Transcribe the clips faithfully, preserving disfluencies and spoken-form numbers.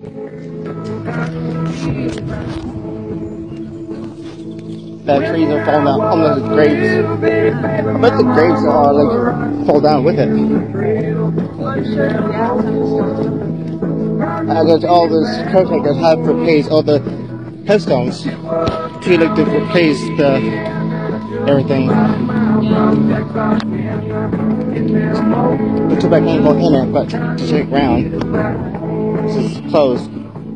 The trees are falling down, almost the grapes. I bet the grapes are like fall down with it. I guess all those caretakers have replaced all the headstones to like to replace the everything. The tobacco can't go in it, but to shake around. This is closed.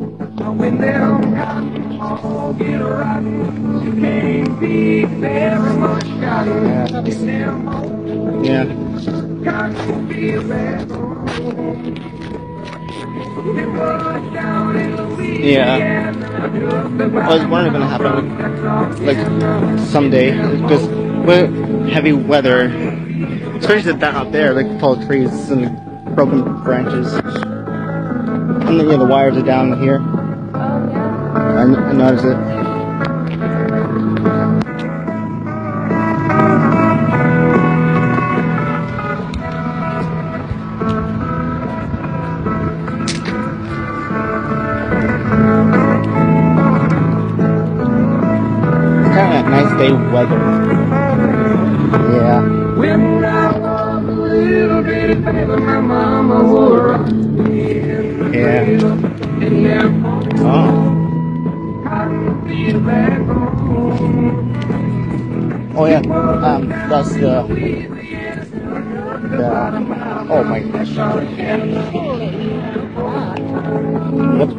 Yeah. Yeah. I was wondering if it's gonna happen like someday because with heavy weather, especially that out there, like tall trees and broken branches, and then yeah, the wires are down here. I, I noticed it. Nice day weather. Yeah. When I was a little bitty baby, my mama would rock me. Yeah. Oh. Oh yeah. Um, that's the. The. Oh my gosh. Yep.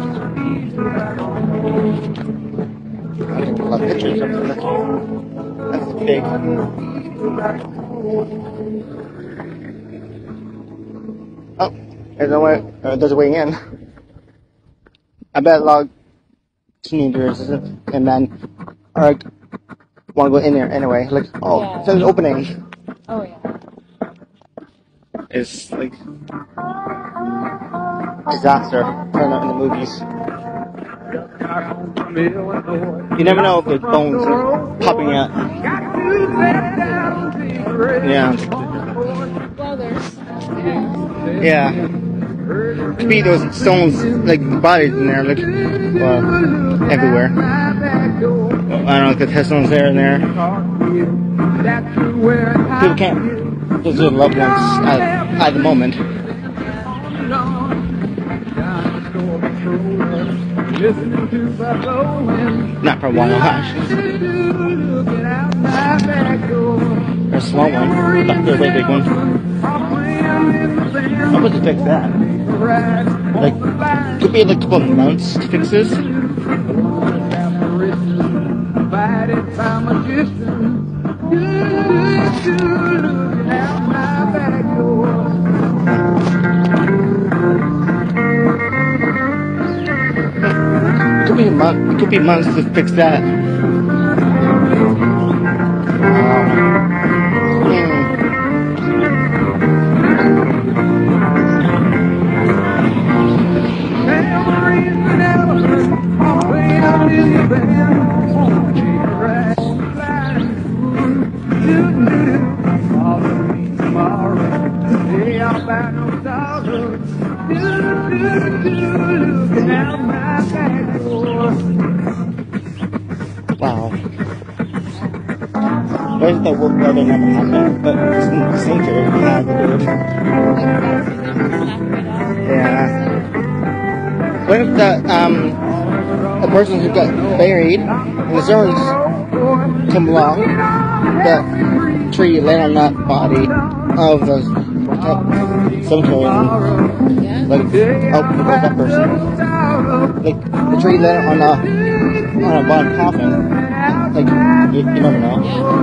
I think a lot of pictures of them. That's big. Oh, there's a way. Uh, there's a way in. I bet a lot of teenagers and men are like want to go in there anyway. Like, oh, yeah. It's an opening. Oh yeah. It's like disaster. Turn out in the movies. You never know if there's bones popping out. Yeah. Yeah. Could be those stones, like bodies in there, like well, everywhere. I don't know if the headstones there and there. People can't visit loved ones at, at the moment. Not for a while, actually. There's a small one, but there's a way big one. How would you fix that? Like, could be like a couple of months to fix this. It could be a month. It could be months to fix that. Wow. Where's the work weather never happened, but it's in the center. Yeah. What if the um a person who got buried and the servants come along, the tree land on that body of the cemetery and like oh that person. Like the tree land on a on a body coffin. Like you, you never know.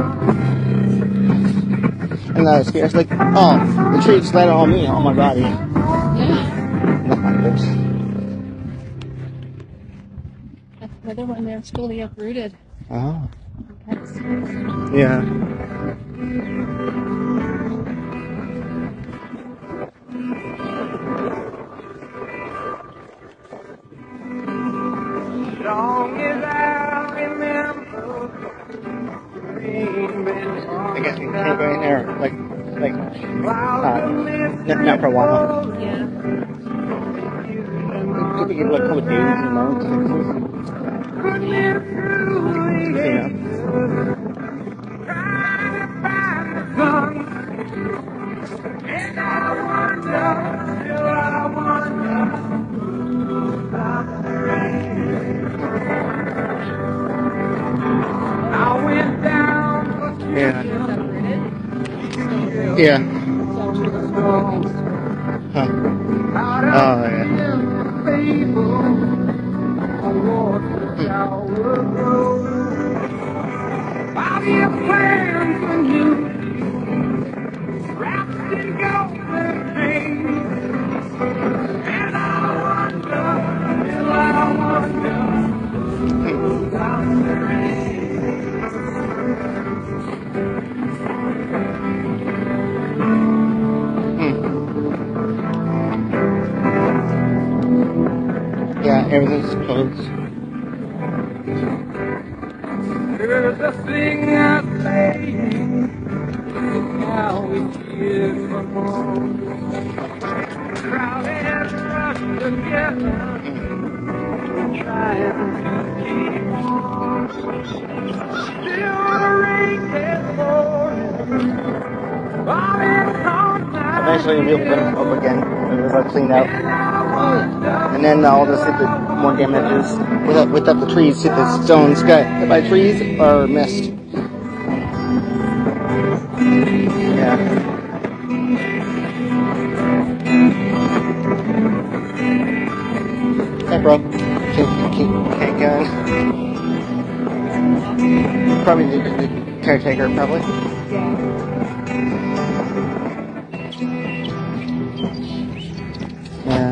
And that was scary. It's like, oh, the tree just landed on me, on my body. Yeah. Not my lips. That's another one there, fully uprooted. Oh. That's Yeah. Long as I remember. I guess you can't go in there, like, like, uh, not, not for a while. yeah. think they give like a couple of days and months. Yeah. And I wonder, still I wonder, about the rain. I went down. Yeah. Separated. Yeah. So actually the school next to it. Huh. Oh, yeah. I'll be a plan for you, wrapped in golden things. And I wonder, still I wonder, about the rain. Yeah, everything's closed. There's a thing I say, how we give from home. Crowded rush together, trying to keep on. Still the rain is pouring. Eventually we'll put them up again and we'll clean out. And then I'll just hit the more damages without without the trees, hit the stones got hit by trees or missed. Yeah. Hey bro. Can't, can't, can't go. Probably the, the caretaker probably. Yeah.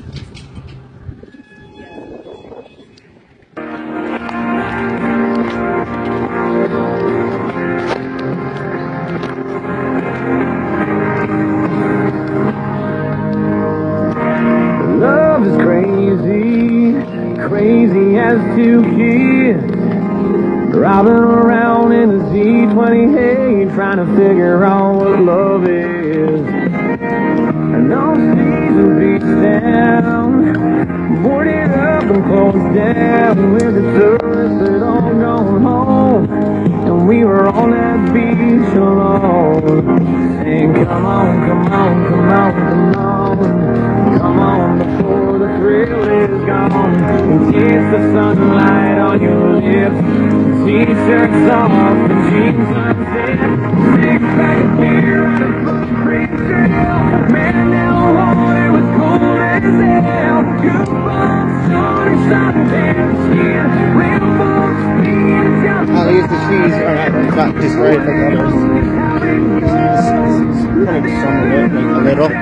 Love is crazy, crazy as two kids driving around in a Z twenty-eight trying to figure out what love is. And no season beats down, boarded up and closed down with the tourists that all gone home, and we were on that beach alone, saying come on, come on, come on, come on, come on before the thrill is gone, and kiss the sunlight on your lips, t-shirts off and jeans unzipped, six pack of beer on a footprint trail, man down the water was cold as hell, goosebumps, sun, suntan skin, rainbow speed, At least the trees are not, not destroyed like others. It's kind of some of it, like a little.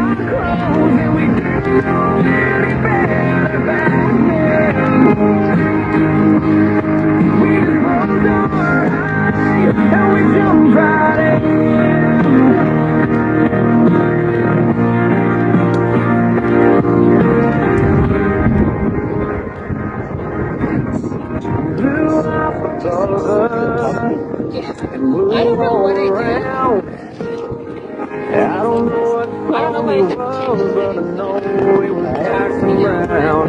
I don't know what I did. I don't know what I don't know if I did. but I know it was passing around.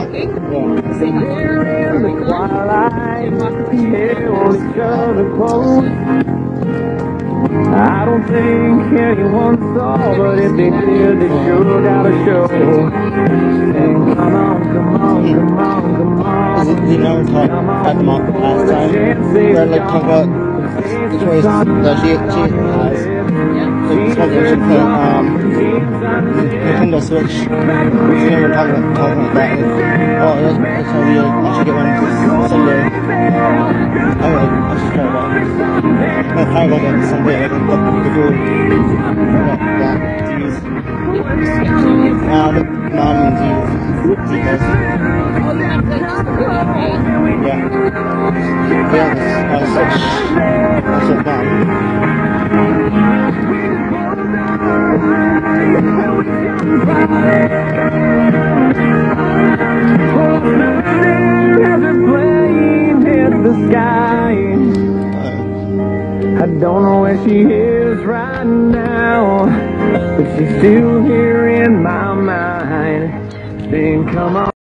Here in the twilight, held each other close. I don't think anyone saw, but if they did, they sure got a show. Saying, come on, come on, come on, come on. We never talked about them off last time. We're like talking about the choice that she, she has. Like, so she put um, Nintendo Switch. We never talked about, talking about that. Like, oh, that's, that's how we like, I should get one someday. I like, I should try that. I'll try about that someday. Like, what we could do. That, to use. Now, the mom and Z, Z does. Yeah. Yeah, that's such, that's so fun. As a plane hit the sky, I don't know where she is right now, but she's still here in my mind. Saying, come on,